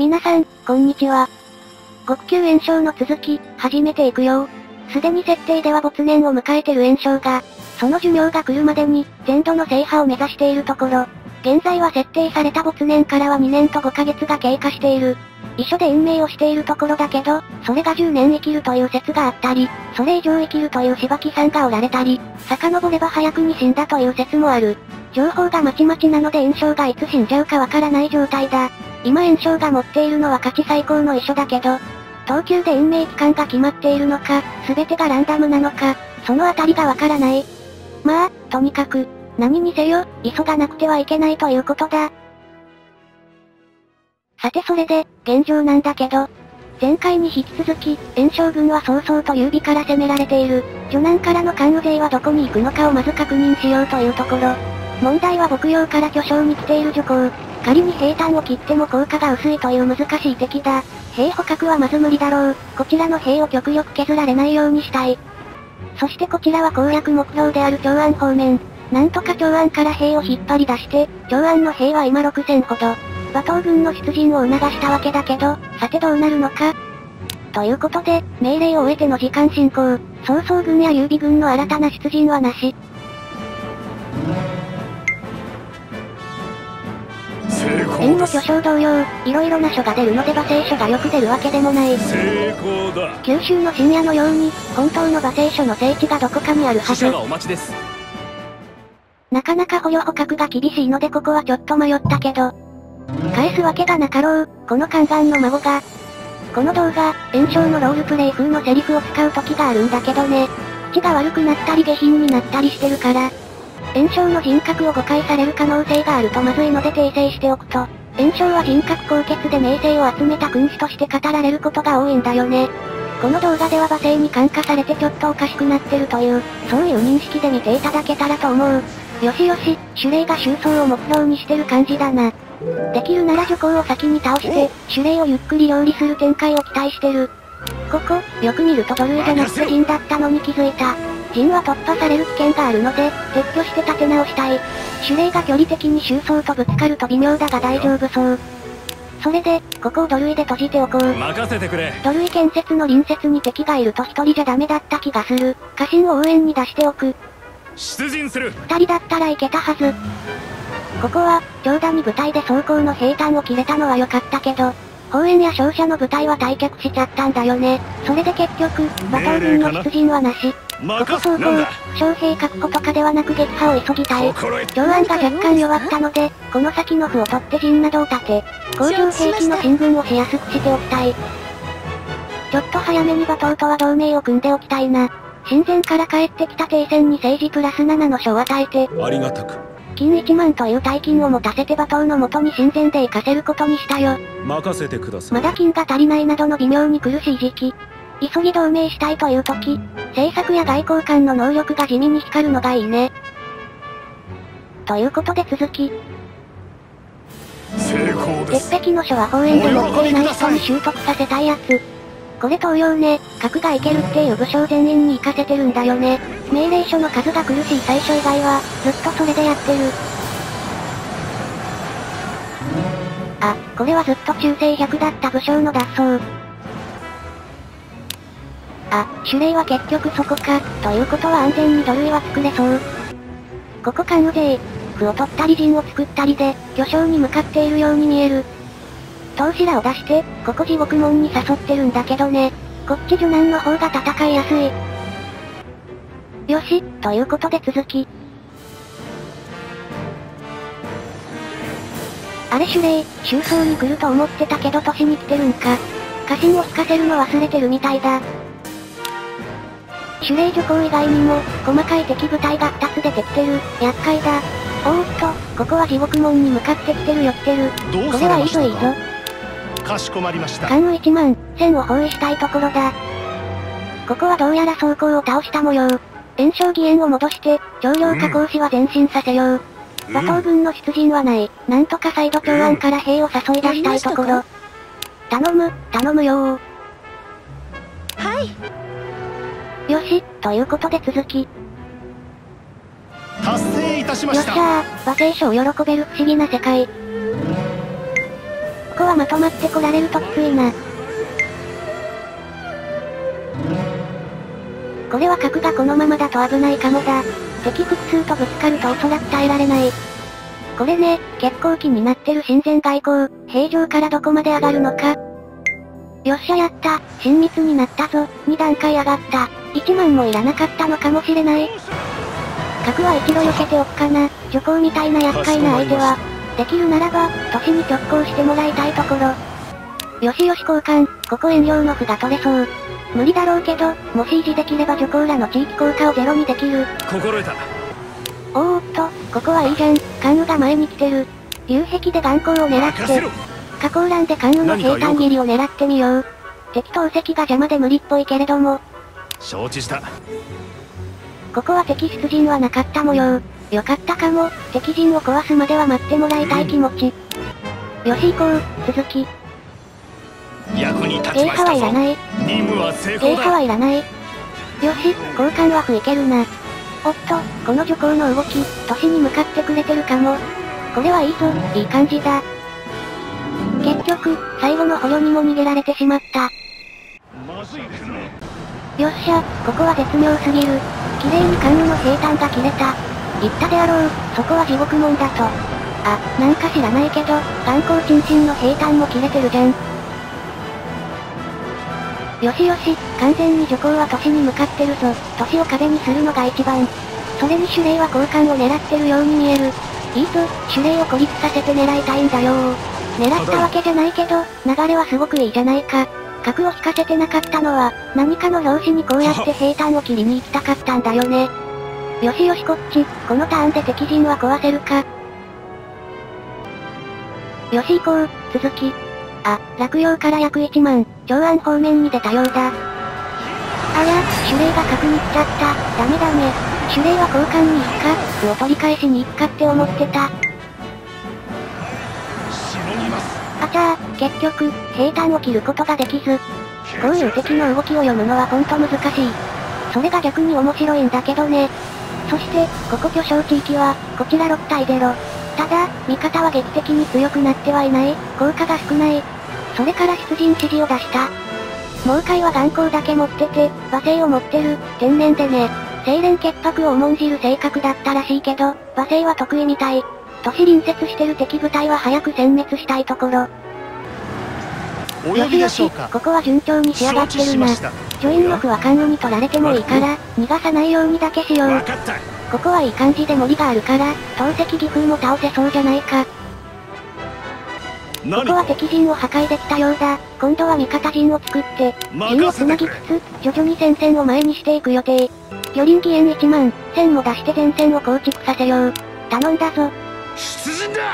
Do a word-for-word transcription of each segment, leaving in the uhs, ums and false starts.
皆さん、こんにちは。極級炎症の続き、始めていくよ。すでに設定では没年を迎えてる炎症が、その寿命が来るまでに、全土の制覇を目指しているところ、現在は設定された没年からはにねんとごかげつが経過している。遺書で延命をしているところだけど、それがじゅうねん生きるという説があったり、それ以上生きるという柴木さんがおられたり、遡れば早くに死んだという説もある。情報がまちまちなので炎症がいつ死んじゃうかわからない状態だ。今炎症が持っているのは価値最高の遺書だけど、等級で延命期間が決まっているのか、すべてがランダムなのか、そのあたりがわからない。まあ、とにかく、何にせよ、急がなくてはいけないということだ。さてそれで、現状なんだけど、前回に引き続き、炎症軍は早々と優美から攻められている。女難からの関羽勢はどこに行くのかをまず確認しようというところ。問題は牧羊から巨匠に来ている女工。仮に平坦を切っても効果が薄いという難しい敵だ。兵捕獲はまず無理だろう。こちらの兵を極力削られないようにしたい。そしてこちらは攻略目標である長安方面。なんとか長安から兵を引っ張り出して、長安の兵は今ろくせんほど。馬頭軍の出陣を促したわけだけど、さてどうなるのか。ということで、命令を終えての時間進行。曹操軍や優美軍の新たな出陣はなし。縁の巨匠同様、いろいろな書が出るので馬聖書がよく出るわけでもない。 成功だ。 九州の深夜のように、本当の馬聖書の聖地がどこかにあるはず。 がお待ちです。 なかなか捕虜捕獲が厳しいのでここはちょっと迷ったけど、返すわけがなかろう、この宦官の孫が。この動画、炎症のロールプレイ風のセリフを使う時があるんだけどね。口が悪くなったり下品になったりしてるから。炎症の人格を誤解される可能性があるとまずいので訂正しておくと、炎症は人格高潔で名声を集めた君主として語られることが多いんだよね。この動画では馬声に感化されてちょっとおかしくなってるという、そういう認識で見ていただけたらと思う。よしよし、守霊が収葬を目標にしてる感じだな。できるなら女工を先に倒して、守霊をゆっくり料理する展開を期待してる。ここ、よく見ると土塁じゃなくて陣だったのに気づいた。陣は突破される危険があるので、撤去して立て直したい。守霊が距離的に収葬とぶつかると微妙だが大丈夫そう。それで、ここを土塁で閉じておこう。 任せてくれ。 土塁建設の隣接に敵がいると一人じゃダメだった気がする。家臣を応援に出しておく。 出陣する。 二人だったらいけたはず。ここは、長蛇に部隊で走行の平坦を切れたのは良かったけど、砲煙や勝者の部隊は退却しちゃったんだよね。それで結局、馬頭軍の出陣はなし。ここ走行、負傷兵確保とかではなく撃破を急ぎたい。長安が若干弱ったので、この先の歩を取って陣などを立て、工場兵器の進軍をしやすくしておきたい。ちょっと早めに馬頭とは同盟を組んでおきたいな。親善から帰ってきた帝戦に政治プラスななの書を与えて、 ありがたく。 金いちまんという大金を持たせて馬頭の元に親善で行かせることにしたよ。 任せてください。 まだ金が足りないなどの微妙に苦しい時期。急ぎ同盟したいという時、政策や外交官の能力が地味に光るのがいいね。ということで続き。 成功です。 鉄壁の書は砲煙で持っていない人に習得させたいやつ。これ東洋ね、核がいけるっていう武将全員に行かせてるんだよね。命令書の数が苦しい最初以外は、ずっとそれでやってる。あ、これはずっと忠誠ひゃくだった武将の脱走。あ、守霊は結局そこか、ということは安全に土塁は作れそう。ここ関羽勢、歩を取ったり陣を作ったりで、巨匠に向かっているように見える。投資らを出して、ここ地獄門に誘ってるんだけどね。こっち受難の方が戦いやすい。よし、ということで続き。あれ守霊、収葬に来ると思ってたけど年に来てるんか。家臣を引かせるの忘れてるみたいだ。守霊女工以外にも、細かい敵部隊がふたつ出てきてる。厄介だ。おーっと、ここは地獄門に向かってきてるよ来てる。これはいいぞいいぞ。 かしこまりました。 関羽いちまん、せんを包囲したいところだ。ここはどうやら装甲を倒した模様。炎症義援を戻して、長領加工士は前進させよう。馬頭軍の出陣はない。なんとか再度長安から兵を誘い出したいところ。頼む、頼むよー。 はい。 よし、ということで続き。 達成いたしました。 よっしゃー、馬聖書を喜べる不思議な世界。ここははまとまってこられるときついな。これは角がこのままだと危ないかもだ。敵複数とぶつかるとおそらく耐えられない。これね、結構気になってる親善外交、平常からどこまで上がるのか。よっしゃやった、親密になったぞ、に段階上がった。いちまんもいらなかったのかもしれない。角は一度避けておくかな、女皇みたいな厄介な相手は。できるならば、都市に直行してもらいたいところ。よしよし交換、ここ遠慮の歩が取れそう。無理だろうけど、もし維持できれば女皇らの地域効果をゼロにできる。 心得た。 おーっと、ここはいいじゃん、関羽が前に来てる。竜壁で眼光を狙って、花崗欄で関羽の平坦切りを狙ってみよう。敵投石が邪魔で無理っぽいけれども。 承知した。 ここは敵出陣はなかった模様。よかったかも、敵陣を壊すまでは待ってもらいたい気持ち。よし行こう、続き。 役に立ち閉ましたぞ。 鎖はいらない。 任務は成功閉鎖だ。 はいらない。よし、交換は不いけるな。おっと、この女皇の動き、都市に向かってくれてるかも。これはいいぞ、いい感じだ。結局、最後の捕虜にも逃げられてしまった。よっしゃ、ここは絶妙すぎる。綺麗に関羽の平坦が切れた。言ったであろう、そこは地獄門だと。あ、なんか知らないけど、眼光沈々の平坦も切れてるじゃん。よしよし、完全に女皇は都市に向かってるぞ。都市を壁にするのが一番。それに守霊は交換を狙ってるように見える。いいぞ、守霊を孤立させて狙いたいんだよー。狙ったわけじゃないけど、流れはすごくいいじゃないか。角を引かせてなかったのは、何かの拍子にこうやって平坦を切りに行きたかったんだよね。よしよしこっち、このターンで敵陣は壊せるか。よし行こう、続き。あ、落葉から約いちまん、長安方面に出たようだ。あや、守霊が角に来ちゃった、ダメダメ。守霊は交換に行くか、歩を取り返しに行くかって思ってた。あちゃー、結局、平坦を切ることができず。こういう敵の動きを読むのはほんと難しい。それが逆に面白いんだけどね。そして、ここ巨匠地域は、こちらろく体出ろ。ただ、味方は劇的に強くなってはいない、効果が少ない。それから出陣指示を出した。猛海は眼光だけ持ってて、馬声を持ってる、天然でね。清廉潔白を重んじる性格だったらしいけど、馬声は得意みたい。都市隣接してる敵部隊は早く殲滅したいところ。よしよし、ここは順調に仕上がってるな。ジョインの歩は関羽に取られてもいいから、逃がさないようにだけしよう。ここはいい感じで森があるから、投石義風も倒せそうじゃないか。ここは敵陣を破壊できたようだ。今度は味方陣を作って、陣を繋ぎつつ、徐々に戦線を前にしていく予定。魚鱗義援いちまん、戦も出して前線を構築させよう。頼んだぞ。 出陣だ。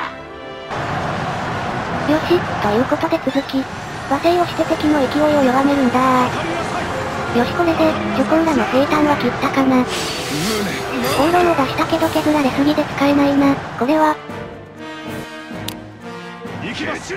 よし、ということで続き。馬声をして敵の勢いを弱めるんだー。よしこれで、女皇らの平坦は切ったかな。放浪を出したけど削られすぎで使えないな。これは。 行きます。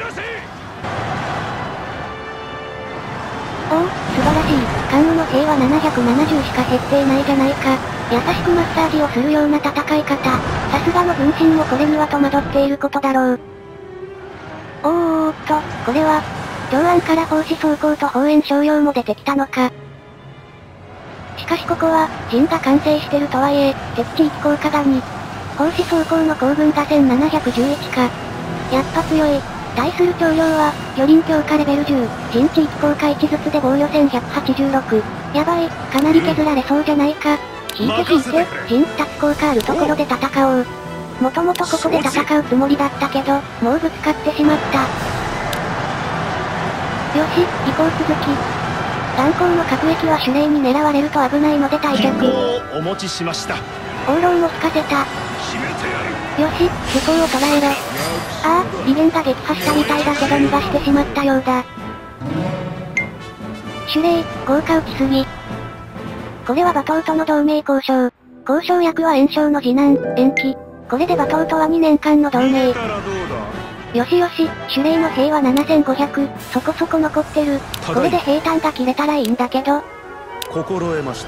おお、素晴らしい。関羽の兵はななひゃくななじゅうしか減っていないじゃないか。優しくマッサージをするような戦い方。さすがの分身もこれには戸惑っていることだろう。おーおーっと、これは、長安から砲士装甲と砲煙商用も出てきたのか。しかしここは、陣が完成してるとはいえ、敵地域効果がに。砲士装甲の行軍がせんななひゃくじゅういちか。やっぱ強い。対する長領は、魚鱗強化レベルじゅう、陣地域効果いちずつで防御せんひゃくはちじゅうろく。やばい、かなり削られそうじゃないか。引いて引いて、陣ふたつ効果あるところで戦おう。もともとここで戦うつもりだったけど、もうぶつかってしまった。よし、行こう続き。眼光の各駅は守霊に狙われると危ないので退却。 お持ちしました。 放浪も引かせた。よし、主攻を捉えろ。ああ、利元が撃破したみたいだけど逃がしてしまったようだ。守霊、豪華打ちすぎ。これは馬頭との同盟交渉。交渉役は炎章の次男、延期。これで馬頭とはにねんかんの同盟。よしよし、守霊の兵はななせんごひゃく、そこそこ残ってる。これで平坦が切れたらいいんだけど。 心得ました。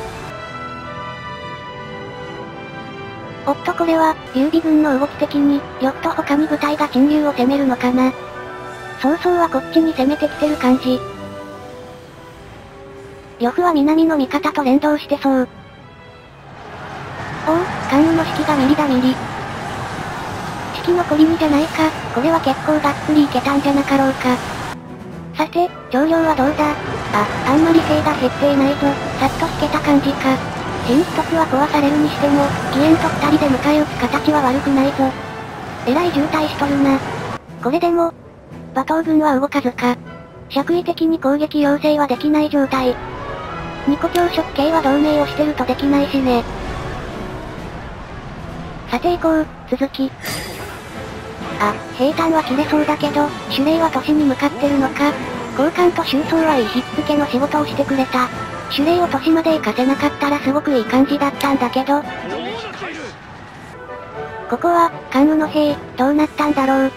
おっとこれは、劉備軍の動き的に、呂布と他に部隊が陳留を攻めるのかな。 曹操はこっちに攻めてきてる感じ。呂布は南の味方と連動してそう。おお、関羽の士気がミリだミリ。士気残りにじゃないか、これは結構がっつりいけたんじゃなかろうか。さて、長領はどうだ？あ、あんまり兵が減っていないぞ、さっと引けた感じか。陣一つは壊されるにしても、義援と二人で迎え撃つ形は悪くないぞ。えらい渋滞しとるな。これでも、馬頭軍は動かずか。爵位的に攻撃要請はできない状態。二個教職系は同盟をしてるとできないしね。さて行こう、続き。あ、兵站は切れそうだけど、守礼は都市に向かってるのか。交換と収装はいいひっつけの仕事をしてくれた。守礼を都市まで行かせなかったらすごくいい感じだったんだけど。ここは、関羽の兵、どうなったんだろう。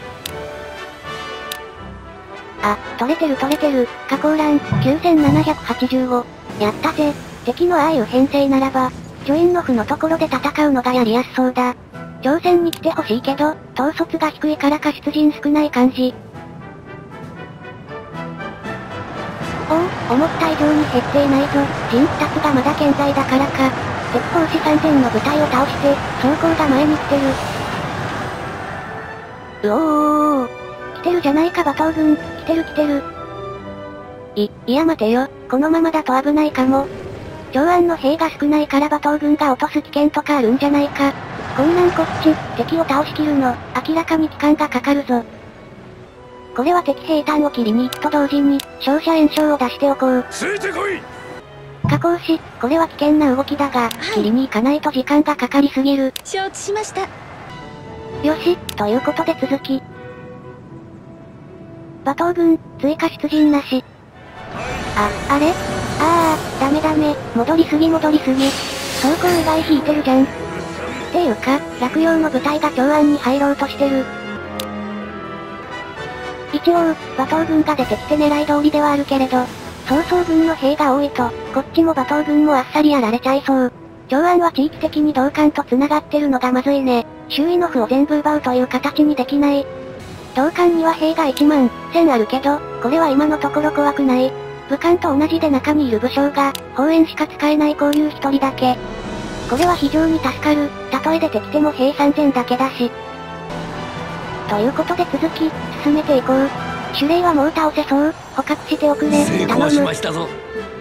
あ、取れてる取れてる、加工欄、きゅうせんななひゃくはちじゅうご。やったぜ。敵のああいう編成ならば、ジョインの負のところで戦うのがやりやすそうだ。挑戦に来てほしいけど、統率が低いからか出陣少ない感じ。おお、思った以上に減っていないぞ。陣ふたつがまだ健在だからか。敵砲士さんぜんの部隊を倒して、装甲が前に来てる。うおーおー。来てるじゃないか馬頭軍、来てる来てる。い、いや待てよ、このままだと危ないかも。長安の兵が少ないから馬頭軍が落とす危険とかあるんじゃないか。こんなんこっち、敵を倒しきるの、明らかに期間がかかるぞ。これは敵兵站を切りに行くと同時に、勝者炎章を出しておこう。 ついてこい。 加工し、これは危険な動きだが、はい、切りに行かないと時間がかかりすぎる。 承知しました。 よし、ということで続き。馬頭軍、追加出陣なし。あ、あれ？ああ、ダメダメ、戻りすぎ戻りすぎ。装甲以外引いてるじゃん。っていうか、落葉の部隊が長安に入ろうとしてる。一応、馬頭軍が出てきて狙い通りではあるけれど、曹操軍の兵が多いと、こっちも馬頭軍もあっさりやられちゃいそう。長安は地域的に同感と繋がってるのがまずいね。周囲の歩を全部奪うという形にできない。同感には兵がいちまんせんあるけど、これは今のところ怖くない。武漢と同じで中にいる武将が、砲炎しか使えないこういう一人だけ。これは非常に助かる、たとえ出てきても兵さんぜんだけだし。ということで続き、進めていこう。守礼はもう倒せそう、捕獲しておくれ、 成功しましたぞ。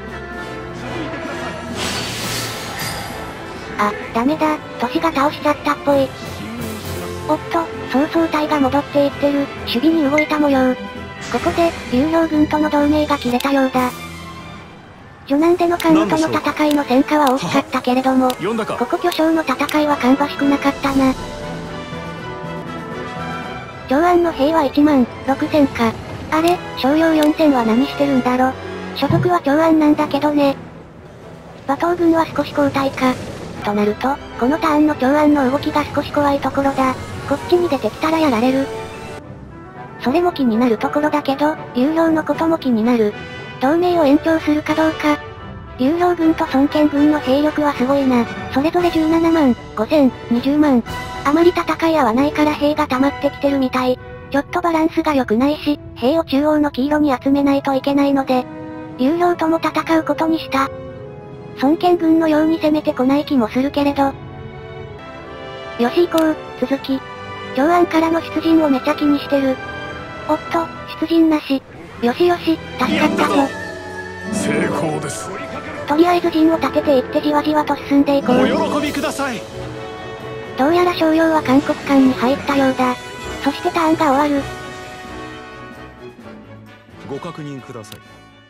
あ、ダメだ、都市が倒しちゃったっぽい。おっと、曹操隊が戻っていってる、守備に動いた模様。ここで、劉氷軍との同盟が切れたようだ。序南での関羽との戦いの戦果は大きかったけれども、ここ巨匠の戦いは芳しくなかったな。長安の兵はいちまんろくせんか。あれ、商用よんせんは何してるんだろ。所属は長安なんだけどね。馬頭軍は少し後退か。となると、このターンの長安の動きが少し怖いところだ。こっちに出てきたらやられる。それも気になるところだけど、劉氷のことも気になる。同盟を延長するかどうか。劉氷軍と孫権軍の兵力はすごいな。それぞれじゅうななまんごせん、にじゅうまん。あまり戦い合わないから兵が溜まってきてるみたい。ちょっとバランスが良くないし、兵を中央の黄色に集めないといけないので、劉氷とも戦うことにした。孫権軍のように攻めてこない気もするけれど。よし行こう、続き。長安からの出陣をめちゃ気にしてる。おっと、出陣なし。よしよし、助かったぞ。 成功です。 とりあえず陣を立てていってじわじわと進んでいこう。 お喜びください。 どうやら商用は函谷関に入ったようだ。そしてターンが終わる。 ご確認ください。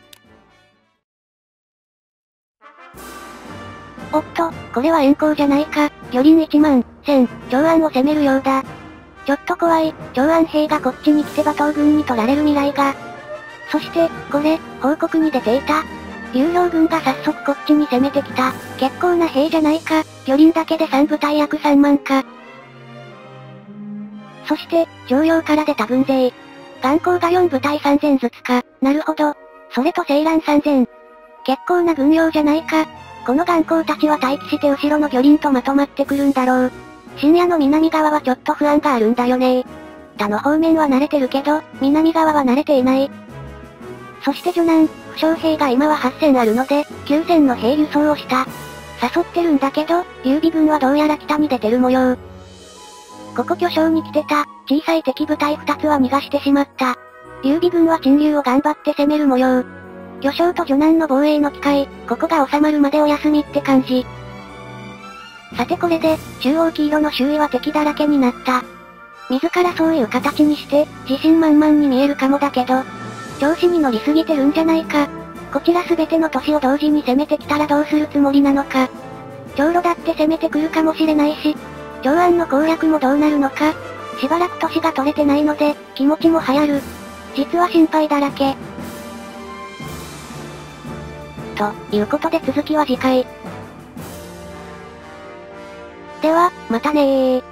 おっと、これは援交じゃないか。魚鱗いちまんせん、長安を攻めるようだ。ちょっと怖い、長安兵がこっちに来て馬頭軍に取られる未来が。そして、これ、報告に出ていた。劉氷軍が早速こっちに攻めてきた。結構な兵じゃないか。魚鱗だけでさん部隊約さんまんか。そして、常陽から出た軍勢。眼光がよん部隊さんぜんずつか。なるほど。それと青蘭さんぜん。結構な軍用じゃないか。この眼光たちは待機して後ろの魚鱗とまとまってくるんだろう。深夜の南側はちょっと不安があるんだよね。 北の方面は慣れてるけど、南側は慣れていない。そして女難、負傷兵が今ははっせんあるので、きゅうせんの兵輸送をした。誘ってるんだけど、劉備軍はどうやら北に出てる模様。ここ巨匠に来てた、小さい敵部隊ふたつは逃がしてしまった。劉備軍は陳留を頑張って攻める模様。巨匠と女難の防衛の機会、ここが収まるまでお休みって感じ。さてこれで、中央黄色の周囲は敵だらけになった。自らそういう形にして、自信満々に見えるかもだけど、調子に乗りすぎてるんじゃないか。こちらすべての都市を同時に攻めてきたらどうするつもりなのか。長路だって攻めてくるかもしれないし、長安の攻略もどうなるのか。しばらく都市が取れてないので、気持ちも流行る。実は心配だらけ。ということで続きは次回。では、またねー。